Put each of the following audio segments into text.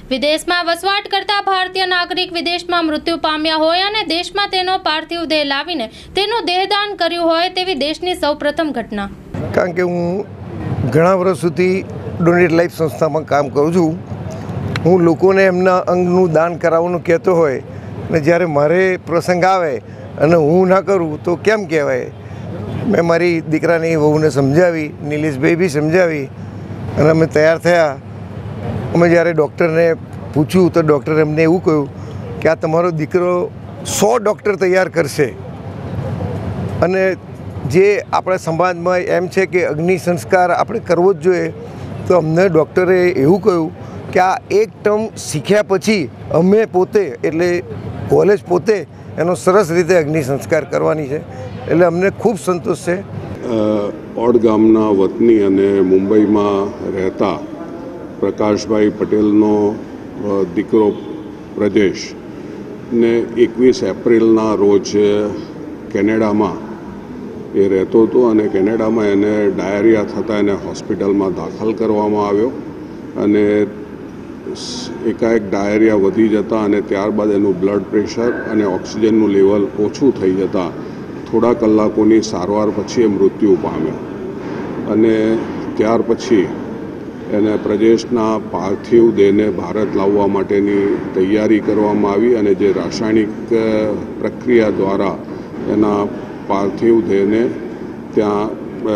વિદેશમાં વસવાટ કરતા ભારતીય નાગરિક વિદેશમાં મૃત્યુ પામ્યા હોય અને દેશમાં તેનો પાર્થિવ દેહ લાવીને તેનું દેહદાન કર્યું હોય તેવી દેશની સૌપ્રથમ ઘટના। કારણ કે હું ઘણા વર્ષ સુધી ડોનેટ લાઈફ સંસ્થામાં કામ કરું છું। હું લોકોને એમના અંગનું દાન કરાવવાનું કહેતો હોય અને જ્યારે મારે પ્રસંગ આવે અને હું ના કરું તો કેમ કહેવાય। મેં મારી દીકરાની વહુને સમજાવી, નિલેશભાઈ બી સમજાવી અને અમે તૈયાર થયા। અમે જ્યારે ડૉક્ટરને પૂછ્યું તો ડૉક્ટરે એમને એવું કહ્યું કે આ તમારો દીકરો 100 ડૉક્ટર તૈયાર કરશે। અને જે આપણા સમાજમાં એમ છે કે અગ્નિ સંસ્કાર આપણે કરવો જ જોઈએ, તો અમને ડૉક્ટરે એવું કહ્યું કે આ એક ટર્મ શીખ્યા પછી અમે પોતે એટલે કોલેજ પોતે એનો સરસ રીતે અગ્નિ સંસ્કાર કરવાની છે, એટલે અમને ખૂબ સંતોષ છે। ઓડ ગામના વતની અને મુંબઈમાં રહેતા પ્રકાશભાઈ પટેલનો દીકરો પ્રજેશ ને 21 એપ્રિલના રોજ કેનેડામાં એ રહેતો હતો અને કેનેડામાં એને ડાયરિયા થતાં એને હોસ્પિટલમાં દાખલ કરવામાં આવ્યો અને એકાએક ડાયરિયા વધી જતાં અને ત્યારબાદ એનું બ્લડ પ્રેશર અને ઓક્સિજનનું લેવલ ઓછું થઈ જતાં થોડા કલાકોની સારવાર પછી એ મૃત્યુ પામ્યો અને ત્યાર પછી એને પ્રજેશના પાર્થિવ દેહને ભારત લાવવા માટેની તૈયારી કરવામાં આવી અને જે રાસાયણિક પ્રક્રિયા દ્વારા એના પાર્થિવ દેહને ત્યાં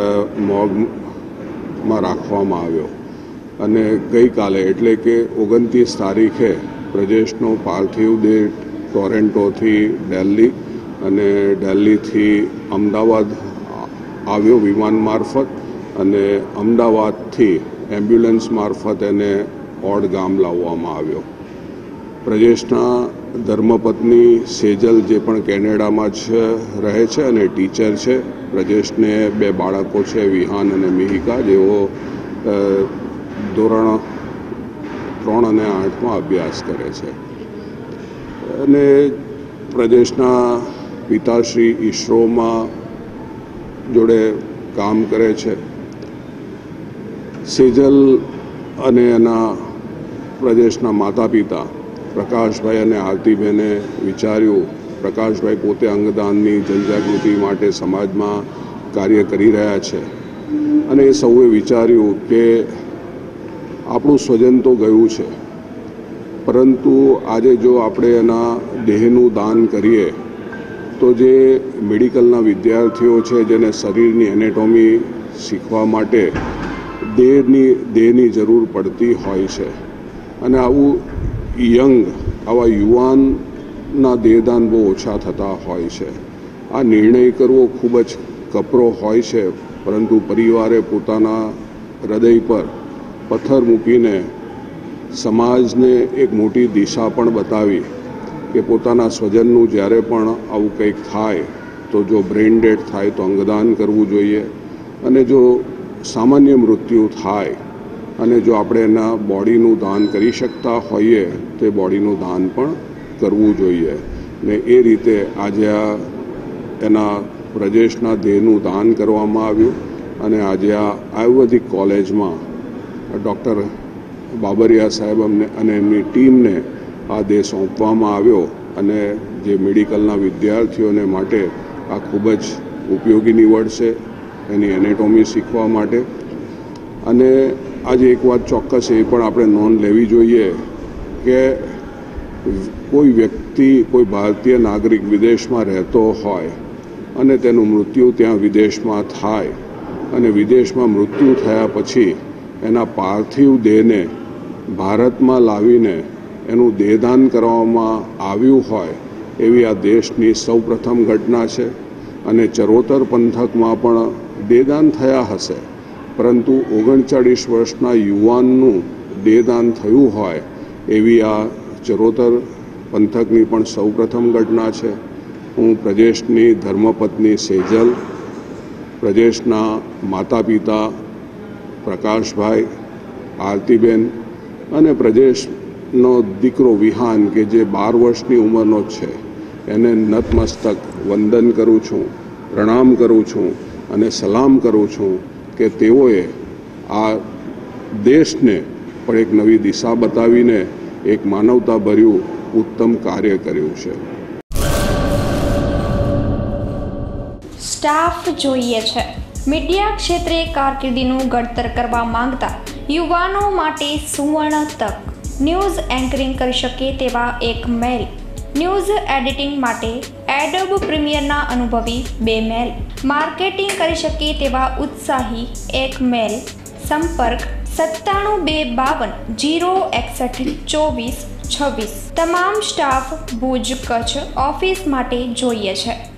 મોર્ગમાં રાખવામાં આવ્યો અને ગઈકાલે એટલે કે 29 તારીખે પ્રજેશનો પાર્થિવ દેહ ટોરેન્ટોથી દિલ્હી અને દિલ્હીથી અમદાવાદ આવ્યો વિમાન મારફત અને અમદાવાદથી એમ્બ્યુલન્સ મારફત એને ઓડ ગામ લાવવામાં આવ્યો। પ્રજેશના ધર્મપત્ની સેજલ જે પણ કેનેડામાં જ રહે છે અને ટીચર છે। પ્રજેશને 2 બાળકો છે, વિહાન અને મિહિકા, જેઓ ધોરણ 3 અને 8માં અભ્યાસ કરે છે અને પ્રજેશના પિતાશ્રી ઈસરોમાં જોડે કામ કરે છે। સેજલ અને એના પ્રજેશના માતા પિતા પ્રકાશભાઈ અને આરતીબેને વિચાર્યું, પ્રકાશભાઈ પોતે અંગદાનની જનજાગૃતિ માટે સમાજમાં કાર્ય કરી રહ્યા છે અને એ સૌએ વિચાર્યું કે આપણું સ્વજન તો ગયું છે, પરંતુ આજે જો આપણે એના દેહનું દાન કરીએ તો જે મેડિકલના વિદ્યાર્થીઓ છે જેને શરીરની એનેટોમી શીખવા માટે દેહની જરૂર પડતી હોય છે અને આવું આવા યુવાનના દેહદાન બહુ ઓછા થતા હોય છે। આ નિર્ણય કરવો ખૂબ જ કપરો હોય છે, પરંતુ પરિવારે પોતાના હૃદય પર પથ્થર મૂકીને સમાજને એક મોટી દિશા પણ બતાવી કે પોતાના સ્વજનનું જ્યારે પણ આવું કંઈક થાય તો જો બ્રેઇન ડેડ થાય તો અંગદાન કરવું જોઈએ અને જો સામાન્ય મૃત્યુ થાય અને જો આપણે એના બોડીનું દાન કરી શકતા હોઈએ તો એ બોડીનું દાન પણ કરવું જોઈએ ને એ રીતે આજે આ એના પ્રજેશના દેહનું દાન કરવામાં આવ્યું અને આજે આ આયુર્વેદિક કોલેજમાં ડૉક્ટર બાબરિયા સાહેબ અને એમની ટીમને આ દેહ સોંપવામાં આવ્યો અને જે મેડિકલના વિદ્યાર્થીઓને માટે આ ખૂબ જ ઉપયોગી નીવડશે એની એનેટોમી શીખવા માટે। અને આજે એક વાત ચોક્કસ એ પણ આપણે નોંધ લેવી જોઈએ કે કોઈ વ્યક્તિ, કોઈ ભારતીય નાગરિક વિદેશમાં રહેતો હોય અને તેનું મૃત્યુ ત્યાં વિદેશમાં થાય અને વિદેશમાં મૃત્યુ થયા પછી એના પાર્થિવ દેહને ભારતમાં લાવીને એનું દેહદાન કરવામાં આવ્યું હોય એવી આ દેશની સૌપ્રથમ ઘટના છે અને ચરોતર પંથકમાં પણ દેહદાન થયા હશે, પરંતુ 39 વર્ષના યુવાનનું દેહદાન થયું હોય એવી આ ચરોતર પંથકની પણ સૌપ્રથમ ઘટના છે। હું પ્રજેશની ધર્મપત્ની સેજલ, પ્રજેશના માતા પિતા પ્રકાશભાઈ, આરતીબેન અને પ્રજેશનો દીકરો વિહાન કે જે 12 વર્ષની ઉંમરનો જ છે એને નતમસ્તક વંદન કરું છું, પ્રણામ કરું છું અને સલામ કરું છું કે તેઓએ આ દેશને પણ એક નવી દિશા બતાવીને એક માનવતાભર્યું ઉત્તમ કાર્ય કર્યું છે. સ્ટાફ જોઈએ છે. મીડિયા ક્ષેત્રે કારકિર્દીનું ઘડતર કરવા માંગતા યુવાનો માટે સુવર્ણ તક. ન્યૂઝ એન્કરિંગ કરી શકે તેવા એક મેલ. ન્યૂઝ એડિટિંગ માટે એડોબ પ્રીમિયરના અનુભવી 2 મેલ. માર્કેટિંગ કરી શકે તેવા ઉત્સાહી 1 મેલ. સંપર્ક 97 252 061 24 26. તમામ સ્ટાફ ભુજ કચ્છ ઓફિસ માટે જોઈએ છે.